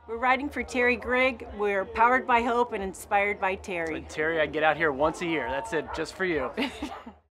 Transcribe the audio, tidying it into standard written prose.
We're riding for Terry Grigg. We're powered by hope and inspired by Terry. Terry, I get out here once a year. That's it, just for you.